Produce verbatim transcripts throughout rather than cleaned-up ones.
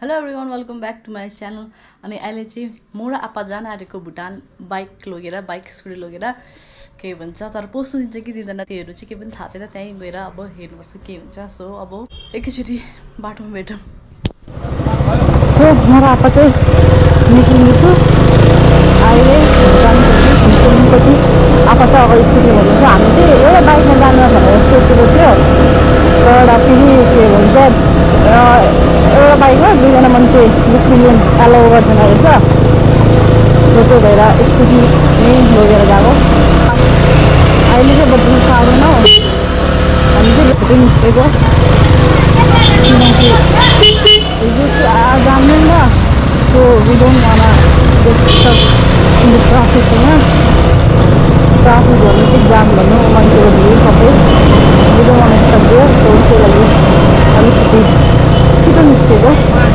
Hello everyone welcome back to my channel. अनि अहिले चाहिँ म र आपा जान आँटेको भुटान बाइक लगेर बाइक स्कुटी लगेर के भन्छ तर पोस्नु दिन्छ कि दिँदैन त्योहरू चाहिँ के पनि थाहा छैन। त्यहीँ गएर अब हेर्नुपर्छ के हुन्छ। सो अब एकैचोटि बाटोमा भेटौँ। सो म र आपा चाहिँ निक्लिन्छु अहिले भुटानपट्टि। आपा चाहिँ अगाडि स्कुटी भन्नुहुन्छ। हामी चाहिँ एउटा बाइकमा जानु भनेर सोचेको थियो तर फेरि के भन्छ एउटा बाइकमा दुईजना मान्छे निक्लिनु एलाउ गर्दैन रहेछ। सो त्यही भएर स्कुटी नै लगेर गएको। अहिले चाहिँ बज्नु साढे नौ हामी चाहिँ छिटो निस्केको किनकि जान्दैन। So we don't wanna get stuck in the traffic होइन। ट्राफिक भन्नु चाहिँ जाम भन्नु मान्छेको भिड सबै वी डोन्ट वाना स्टक दियो। सो त्यही लागि अलिकति छिटो निस्केको।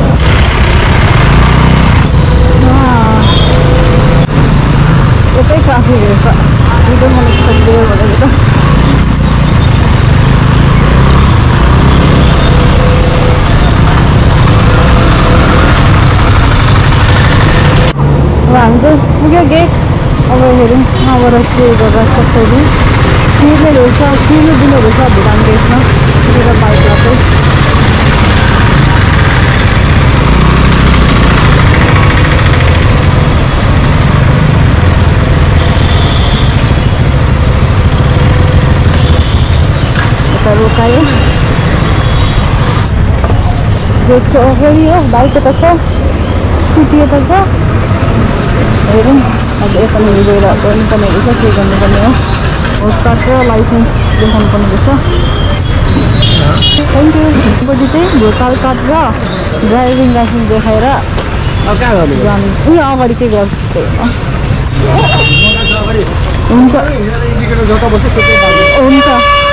यतै ट्राफिक रहेछ वी डोन्ट वाना स्टक दियो भनेको त। अब हामी चाहिँ पुग्यो गेट। अब हेरौँ यहाँबाट के गर्दा कसरी छिर्ने रहेछ छिर्नु दिने रहेछ भुटान गेटमा त्यो बाइकलाई चाहिँ। यता रोकायो गेट चाहिँ अगाडि हो। बाइक यता छ स्कुटी यता छ। हेरौँ अब यतानिर गएर गर्नुपर्ने रहेछ के गर्नुपर्ने हो। भोट कार्ड र लाइसेन्स देखाउनु पर्ने रहेछ। Thank you. पट्टि चाहिँ भोटर कार्ड र ड्राइभिङ लाइसेन्स देखाएर जानु। उयो अगाडि के गर्छ हुन्छ हुन्छ।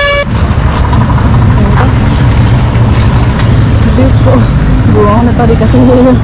देशको घुमाउने तरिका चाहिँ यही हो।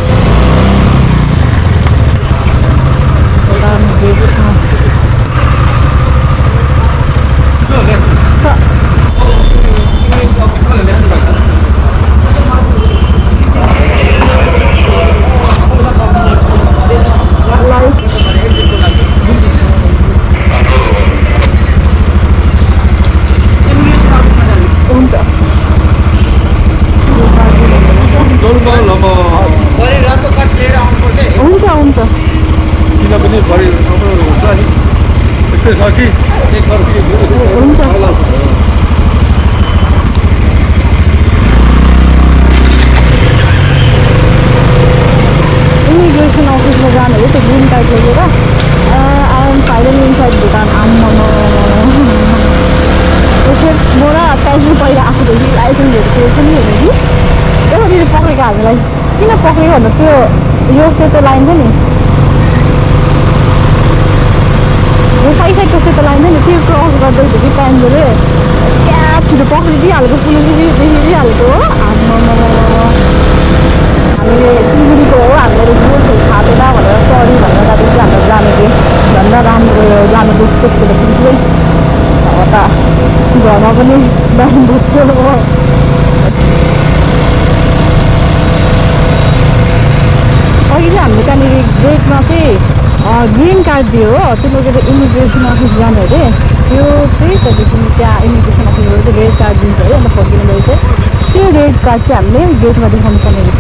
हुन्छ हुन्छ किनभने भरि हुन्छ नि यस्तै छ कि हुन्छ। इमिग्रेसन अफिसमा जानु हो त्यो ग्रिन कार्ड लगेर I am finally inside Bhutan. आम्मा एकखेप म र टाइम पहिला आफूदेखि लाइसेन्सहरू त्यो पनि हेर्नु कि एउटै पक्रेको हामीलाई किन पक्रेको भन्दा त्यो यो सेतो लाइन छ नि यो साइड साइडको सेतो लाइन छ नि त्यो क्रस गर्दैखेरि टाइमले क्या छिटो पक्रिदिइहालेको पुलिसले देखिदिइहालेको हो। आम्मा हामीले सिलगढीको हो हामीलाई रोड थाहा थिएन भनेर सरी भनेर त्यहाँदेखि हाम्रो जानु थियो भन्दा राम्रो जानु बुझ्थ्यो पुलिसले। अब त घरमा पनि जानु बुझ्थ्यो हो। अघि चाहिँ हामीले त्यहाँनिर गेटमा चाहिँ ग्रिन कार्ड दियो हो। त्यो लगेर इमिग्रेसन अफिस जानु अरे त्यो चाहिँ त्यहाँदेखि त्यहाँ इमिग्रेसन अफिसबाट चाहिँ रेड कार्ड दिन्छ है। अन्त फर्किँदै चाहिँ त्यो रेड कार्ड चाहिँ हामीले गेटमा देखाउनु पर्ने रहेछ।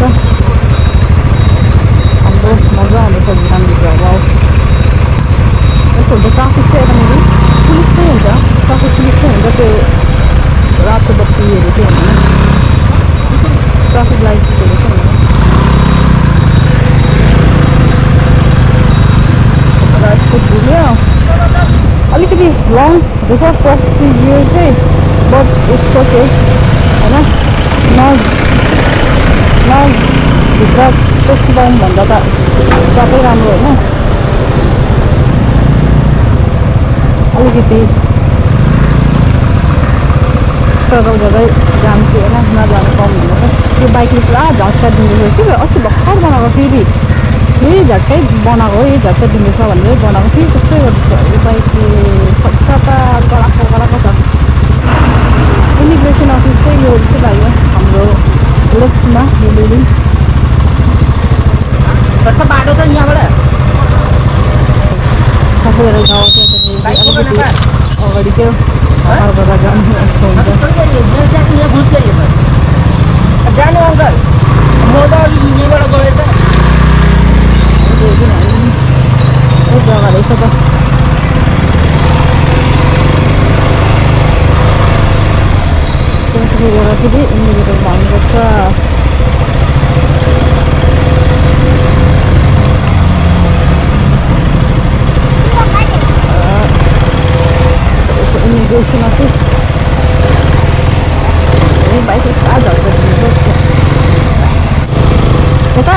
हाम्रो मजा आउँदैछ भुटानभित्र। अब यस्तो हुन्छ ट्राफिक चाहिँ यतानिर पुलिस चाहिँ हुन्छ ट्राफिक पुलिस चाहिँ हुन्छ। त्यो रातो बत्तीहरू चाहिँ हुँदैन ट्राफिक लाइट्सहरू चाहिँ हुँदैन। पुग्यो अलिकति लङ हुँदैछ प्रोसिजियर चाहिँ बट इट्स ओके होइन। न न भित्र टेस्ट लाइन भन्दा त सबै राम्रो होइन। अलिकति स्ट्रगल गर्दै जान्छु होइन नजानु पाउनु भनेर। त्यो बाइकले पुरा झट्का दिँदैछ कि अस्ति भर्खर बनाएको फेरि यही झट्कै बनाएको हो। यही झट्का दिँदैछ भनेर बनाएको फेरि त्यस्तै गर्दैछ यो बाइकले खट्टा त गराएको गराएको छ। इमिग्रेसन अफिस चाहिँ यो जस्तो लाग्यो हाम्रो लेफ्टमा यो बिल्डिङ। कच्चा बाटो छ यहाँबाट सबैहरू गाउँ त्यहाँ अलिकति अगाडि त्यो घरबाट जानु जस्तो हुन्छ जानु अङ्कल म त यहीँबाट गएछ त्यो जग्गा रहेछ त त्यसले गर्दा फेरि इन्डिकेटर भन्नुपर्छ इमिग्रेसन अफिस बाइक कहाँ झर्छ यता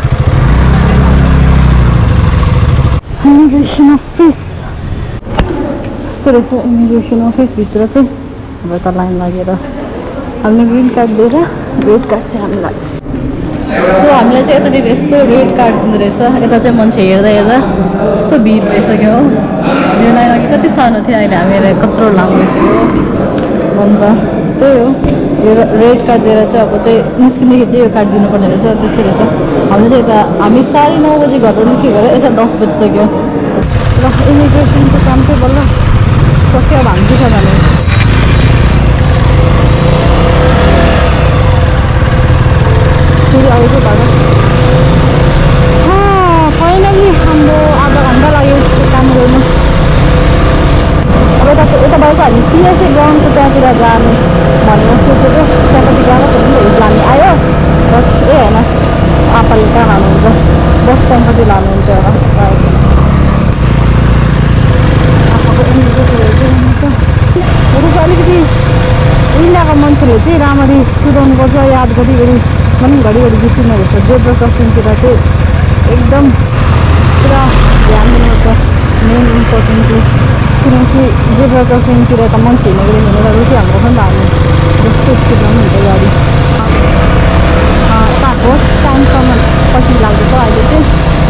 इमिग्रेसन अफिस यस्तो रहेछ इमिग्रेसन अफिसभित्र चाहिँ अब यता लाइन लागेर हामीले ग्रिन कार्ड दिएर रेड कार्ड चाहिँ हामीलाई सो हामीलाई चाहिँ यतानिर यस्तो रेड कार्ड दिँदो रहेछ यता चाहिँ मान्छे हेर्दा हेर्दा यस्तो भिड भइसक्यो हो यो लाइन अघि कति सानो थियो अहिले हामीलाई कत्रो लामो भइसक्यो अन्त त्यही हो यो रेड कार्ड दिएर चाहिँ अब चाहिँ निस्किँदाखेरि चाहिँ यो कार्ड दिनुपर्ने रहेछ त्यस्तो रहेछ हामीले चाहिँ यता हामी साढे नौ बजी घरबाट निस्केको यता दस बजिसक्यो ल इमिग्रेसनको काम चाहिँ बल्ल सक्यो अब हामी छ भने फेरि आउँछु घर फाइनली हाम्रो आधा घन्टा लाग्यो त्यो काम गर्नु अब यता यता बाहिर हामी पिएसए ग्राउन्डको त्यहाँतिर जाने भनेर सोचेको त्यहाँपट्टि गएको थियो नि हिजो हामी आयो बस ए होइन आपाले कहाँ लानुहुन्छ बस स्ट्यान्डपट्टि लानुहुन्छ होला आपाको इन्डिकेटरहरू चाहिँ चाहिँ अलिकति इन्डियाको मान्छेले चाहिँ राम्ररी कुदाउनुपर्छ याद गरी गरी पनि घरिघरि बिर्सिनु रहेछ जेब्रा क्रसिङतिर चाहिँ एकदम पुरा ध्यान दिनुपर्छ मेन इम्पोर्टेन्टली किनकि जेब्रा क्रसिङतिर त मान्छे हिँडेर हिँडेर चाहिँ हाम्रो पनि त हामी जस्तो स्पिडमा पनि हुन्छ गाडी कहाँको टाइमसम्म पछि लाग्दैछ अहिले चाहिँ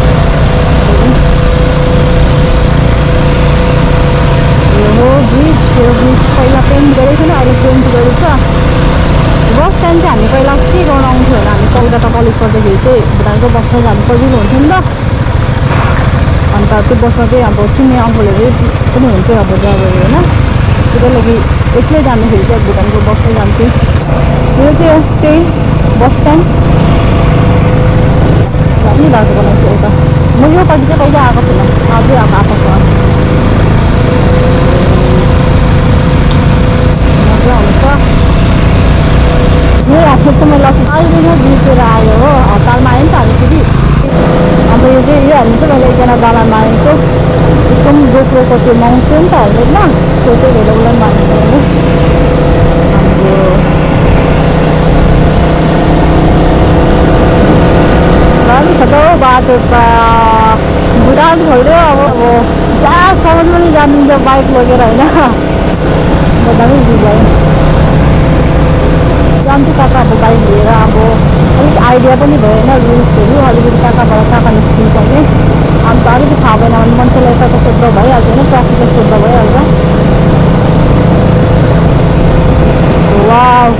यो हो ब्रिज यो ब्रिज पहिला पेन्ट गरेको थिएन अहिले पेन्ट गरेको छ बस स्ट्यान्ड चाहिँ हामी पहिला के गर्न आउँथ्यो भने हामी कलकत्ता कलेज पढ्दाखेरि चाहिँ भुटानको बसमा जानु सजिलो हुन्थ्यो नि त अन्त त्यो बसमा चाहिँ अब चिन्ने अङ्कलहरू पनि हुन्थ्यो अब ड्राइभरहरू होइन त्यसको लागि एक्लै जाँदाखेरि चाहिँ भुटानको बसमै जान्थ्यो यो चाहिँ त्यही बस स्ट्यान्ड दामी बाटो बनाएको यता म योपट्टि चाहिँ कहिले आएको थिइनँ अझै अब आएको छ मजा आउँछ यही हातले चाहिँ मैले अस्ति अहिले नै बिर्सेर आयो हो हतालमा आयो नि त हामी फेरि अन्त यो चाहिँ यो हामी चाहिँ मैले एकजना दाला मागेको त्यसको पनि गोप्रोको त्यो माउन्ट थियो नि त हेल्मेटमा त्यो चाहिँ हेरेर उसलाई मागेको अहिले हाम्रो छ त हो बाटो त भुटान छोड्यो अब अब जहाँसम्म पनि जानिन्छ बाइक लगेर होइन दामी भिड भयो जान्छु कहाँ कहाँ अब बाइक लिएर अब अलिक आइडिया पनि भयो होइन रुल्सहरू अलिकति कहाँ कहाँबाट कहाँ कहाँ निस्किनु पर्ने अन्त अलिकति थाहा भएन भने मान्छेलाई यता सोध्दा भइहाल्छ होइन ट्राफिकलाई सोध्दा भइहाल्छ wow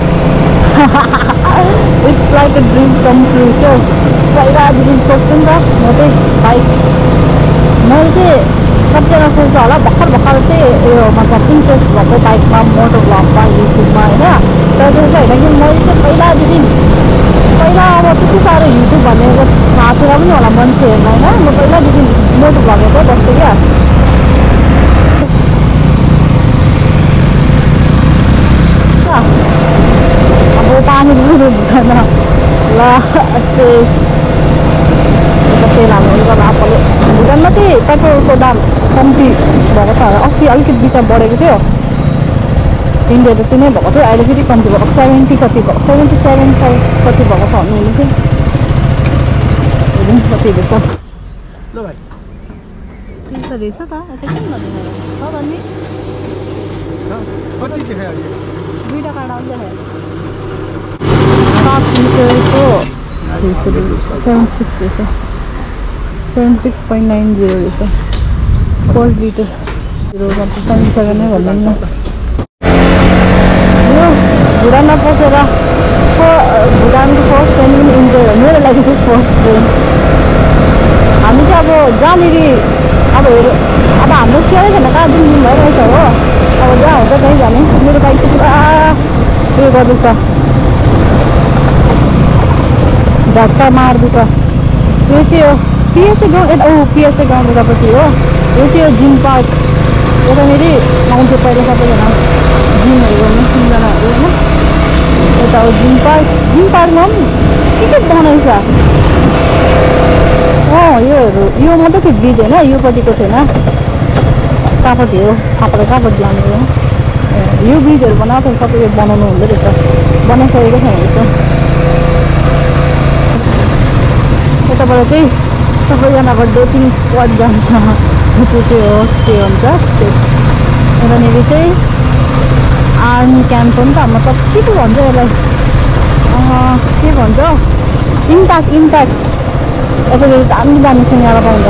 it's like a dream come true क्या पहिलादेखि सोच्छु नि त म चाहिँ बाइक मैले चाहिँ कतिजना सोच्छ होला भर्खर भर्खर चाहिँ यो मतलब इन्ट्रेस्ट भएको बाइकमा मोटो भ्लगमा युट्युबमा होइन तर त्यो चाहिँ होइन कि मैले चाहिँ पहिलादेखि पहिला अब त्यति साह्रो युट्युब भनेको थाहा थिएन पनि होला मान्छेहरूलाई होइन म पहिलादेखि मोटो भ्लगेकै बस्थेँ क्या अब पानी पनि बुझ्दैन ल यस्तै तेल हाल्नु गर्दा आप्पाले भुटानमा चाहिँ पेट्रोलको दाम कम्ती भएको छ अस्ति अलिकति बिचमा बढेको थियो इन्डिया जति नै भएको थियो अहिले फेरि कम्ती भएको सेभेन्टी कति भएको सेभेन्टी सेभेन फाइभ कति भएको छ भन्नु चाहिँ कति रहेछ ल भाइ त्यस्तो रहेछ त यता किन नदेखाएर छ त नि कति देखायो दुईवटा कार्ड आउँछ सात लिटरको सेभेन सिक्स रहेछ seven six point nine zero रहेछ फोर लिटर जिरो मतलब सेभेन्टी सेभेन नै भन्नु न यो भुटानमा पसेर भुटानको फर्स्ट ट्रेन पनि इन्जोय हो मेरो लागि चाहिँ फर्स्ट ट्रेन अब जहाँनिर अब हेर अब हाम्रो स्योरै छैन कहाँ जुन जुन भइरहेछ हो अब जहाँ हुन्छ त्यहीँ जाने मेरो बाइक चाहिँ पुरा उयो गर्दैछ झट्का मार्दैछ यो चाहिँ हो पिएसए गाउँ यता ऊ पिएसए गाउँ यतापट्टि हो यो चाहिँ हो जिम पार्क यतानिर आउँथ्यो पहिला सबैजना जिमहरू गर्नु तिनजनाहरू होइन यता हो जिम पार्क जिम पार्कमा पनि के के बनाइछ अँ योहरू यो मात्रै थियो ब्रिज होइन योपट्टिको थिएन कहाँपट्टि हो थाहा कहाँपट्टि लाने हो यो ब्रिजहरू बनाएको थियो सबै यो बनाउनु हुँदो रहेछ बनाइसकेको छैन रहेछ यताबाट चाहिँ सबैजनाको डेटिङ स्पट जान्छ त्यो चाहिँ हो के भन्छ सेक्स यतानिर चाहिँ आर्मी क्याम्प हो नि त मतलब के के भन्छ यसलाई के भन्छ इम्प्याक्ट इम्प्याक्ट यतानिर दामी दामी सिँगारा पाउँछ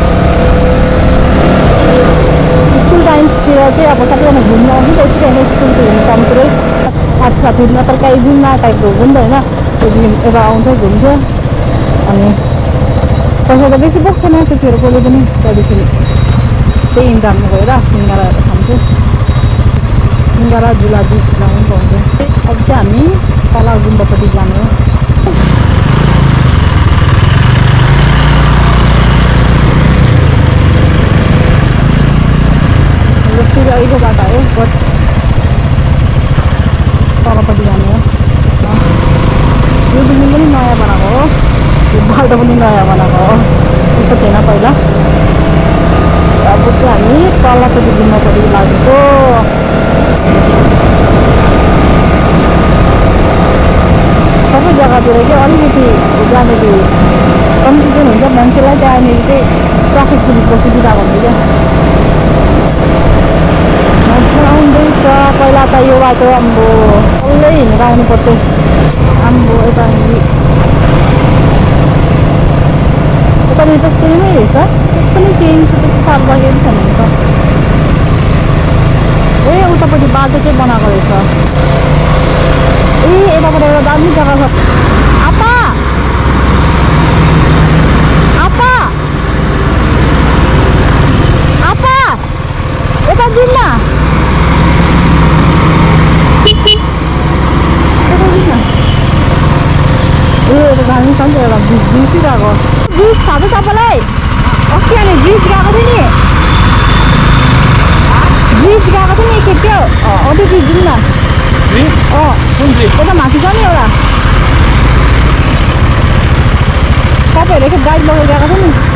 स्कुल टाइम्सतिर चाहिँ अब सबैजना घुम्न आउँछ यतिखेर स्कुलको घुम्नु काम पुरै साथी साथी नत्र काहीँ जुम्मा टाइपको हुन्छ नि त होइन यता आउँछ घुम्छ अनि पैसा त बेसी बोक्दैन त्यतिखेर कसले पनि त्यहाँदेखि त्यही इन्टारमा गएर सिँगाराहरू खान्छु सिँगारा जुलाबी लाउनु पाउँछ अब चाहिँ हामी तल गुम्बापट्टि जाने हो जस्तै अहिलेको बाटो हो बट तलपट्टि जाने हो यो बिल्डिङ पनि नयाँ बनाएको हो यो बाटो पनि नयाँ बनाएको हो त्यस्तो थिएन पहिला अब चाहिँ हामी तलपट्टि गुम्बापट्टि लागेको सबै जग्गातिर चाहिँ अलिकति जहाँनिर कन्फ्युजन हुन्छ मान्छेलाई त्यहाँनिर चाहिँ ट्राफिक पुलिसको सुविधा भन्दै क्या मान्छे आउँदैछ पहिला त यो बाटो आम्बो डल्लै हिँडेर आउनु पर्थ्यो आम्बो यतानिर यतानिर त सेमै रहेछ पनि चेन्ज त्यस्तो साह्रो लागेको छैन नि त ए उतापट्टि बाटो चाहिँ बनाएको रहेछ ए यताबाट एउटा दामी जग्गा छ आपा आपा आपा यता जाउँ न ए यता दामी छ नि त एउटा ब्रिज बिर्सिरहेको ब्रिज थाहा छ तपाईँलाई अस्ति हामी ब्रिज गएको थियो नि ब्रिज गएको थियो नि एकखेप त्यो अँ त्यो ब्रिज जाउँ न ब्रिज अँ कुन ब्रिज यता माथि छ नि एउटा तपाईँहरू एकखेप गाडी लगेर गएको थियो नि